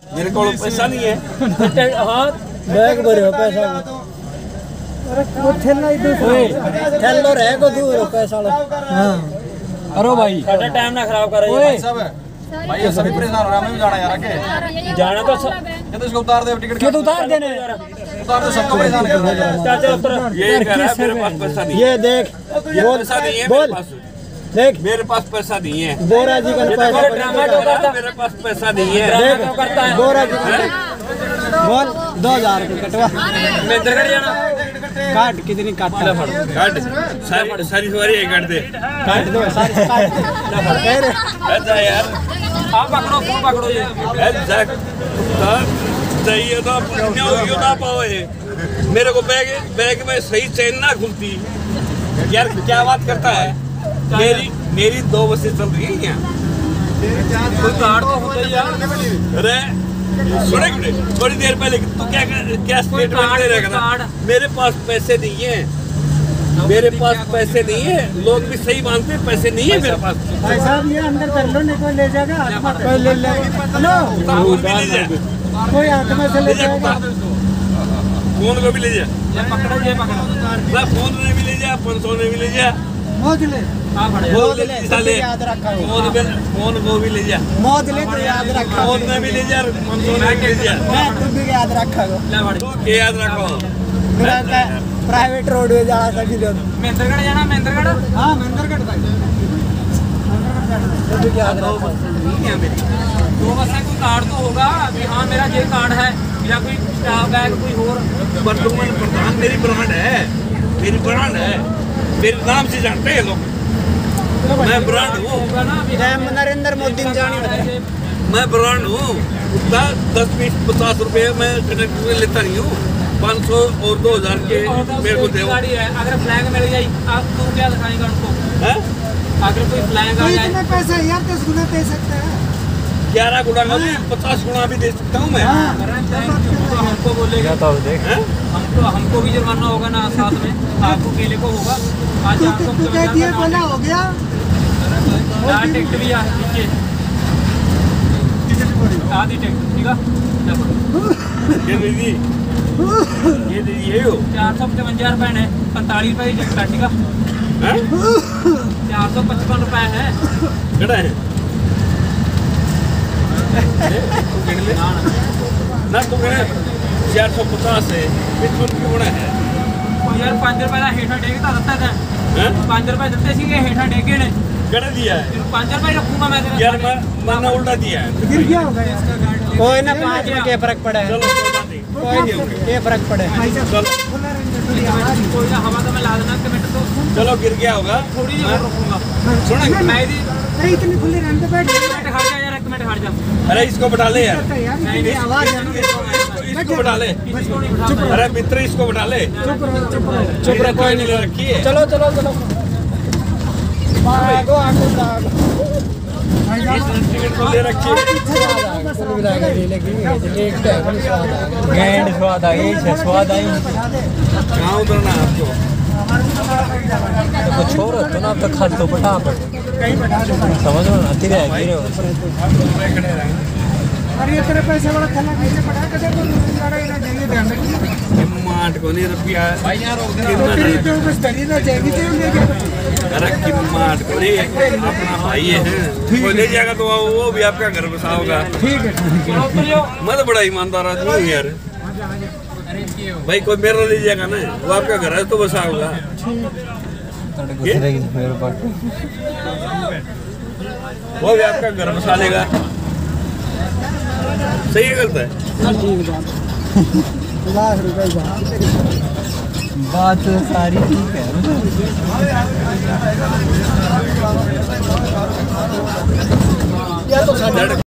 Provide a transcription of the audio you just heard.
मेरे को पैसा नहीं है। हाँ बैग भरे पैसा थैलो रह को दूर पैसा। हाँ अरे भाई टाइम ना खराब कर भाई ये सभी परेशान हो रहा है। मैं भी जाना यार आगे जाना तो ये तो इसको उतार दे टिकट क्यों उतार देने उतार दे सबको परेशान कर रहा है। ये कह रहा है मेरे पास पैसा नहीं है। ये देख पैसा नहीं है मेरे पास। देख मेरे पास पैसा नहीं है। बोरा जी का पैसा मेरे पास पैसा नहीं है। बोरा जी बोल 2000 रुपये कटवा मेंद्रगढ़ जाना काट कितनी काट सारी सवारी काट दे काट दो सारी ऐसा यार आप पकड़ो फोन पकड़ो ये चाहिए तो ना पाओ। मेरे को बैग में सही चेन ना खुलती यार। क्या बात करता है। मेरी 2 बसें चल रही है यहाँ। कोई कार्ड तो होता ही यार। अरे सुने थोड़ी देर पहले तू क्या स्टेटमेंट दे रहेगा। मेरे पास पैसे नहीं है। मेरे पास पैसे नहीं है। लोग भी सही मानते हैं पैसे नहीं है मेरे पास। भाई साहब ये अंदर कर लो नहीं कोई ले जाएगा कोई ले ले कोई हाथ में से ले जाएगा। फोन को भी ले जा फोन ने भी ले जा 500 ने भी ले जा मौज ले याद रखा फोन को भी ले जा मौज ले तो याद रखा फोन ने भी ले जा 500 ने भी ले जा। मैं तुम भी याद रखा याद रखो प्राइवेट रोड में जाना सभी लोग मेंद्रगढ़ जाना मेंद्रगढ़। हाँ मेंद्रगढ़ भाई याद रखो। 2 बसें कोई कार्ड तो होगा कि हाँ मेरा ये कार्ड है या कोई स्टाफ बैग कोई और प्रधान मेरी ब्रांड है। मेरे नाम से जानते हैं लोग। मैं ब्रांड हूँ। नरेंद्र मोदी ने जानी मैं ब्रांड हूँ। 10-20-50 रुपए मैं कंडक्टर लेता नहीं हूँ। 500 और 2000 के मेरे को दे। गाड़ी है अगर फ्लैग मिल जाए आप तो क्या दिखाएंगे उनको। अगर कोई फ्लैग आ जाए पैसा यार 10 गुना दे सकते हैं 11 गुना का भी 50 गुना भी दे सकता हूँ मैं। तो हमको बोलेगा हमको भी जुर्माना होगा ना साथ में आपको केले को होगा। आज आपको बोला हो गया टिकट भी आधी टिकट ठीक है। ये दीजिए 455 रुपए है 45 रुपए की टिकट है ठीक है। 455 रुपए है कड़ा है ना तो 450 है 55 है यार 5 रुपए का हेठा टेक तो दत्ता था 5 रुपए देते सी हेठा टेके ने कड़ा दिया है 5 रुपए रखूंगा मैं यार मैंने उल्टा दिया है। गिर गया होगा कोई ना 5 में क्या फर्क पड़ा है। चलो कोई नहीं क्या फर्क पड़े कोई ना हवा तो मैं ला देना कमेंट तो चलो गिर गया होगा थोड़ी देर रखूंगा। सुना मैं इतनी खुली रहने पे बैठ हट जा यार एक मिनट हट जा। अरे इसको बैठा ले यार आवाज इसको बैठा ले। अरे मित्र इसको बैठा ले चुप रहो कोई नहीं रखी है। चलो आगो टिकट को ले रखी है। स्वाद आई कहाँ उतरना है आपको। तो छोड़ो तो ना तो खा तो पटा समझ लो ना धीरे अरे तेरे पैसे वाला खाना कैसे पटा कर किम्माट को नहीं रुपया अरे किम्माट को नहीं अपना भाई है कोई ले जाएगा तो वो भी आपका घर बसा होगा। ठीक है मैं तो बड़ा ईमानदार आदमी हूँ यार। भाई कोई मेरा ले जाएगा ना वो आपका घर है तो बसा होगा। वो भी आपका घर बसा लेगा। सही है गलत है बात सारी ठीक है।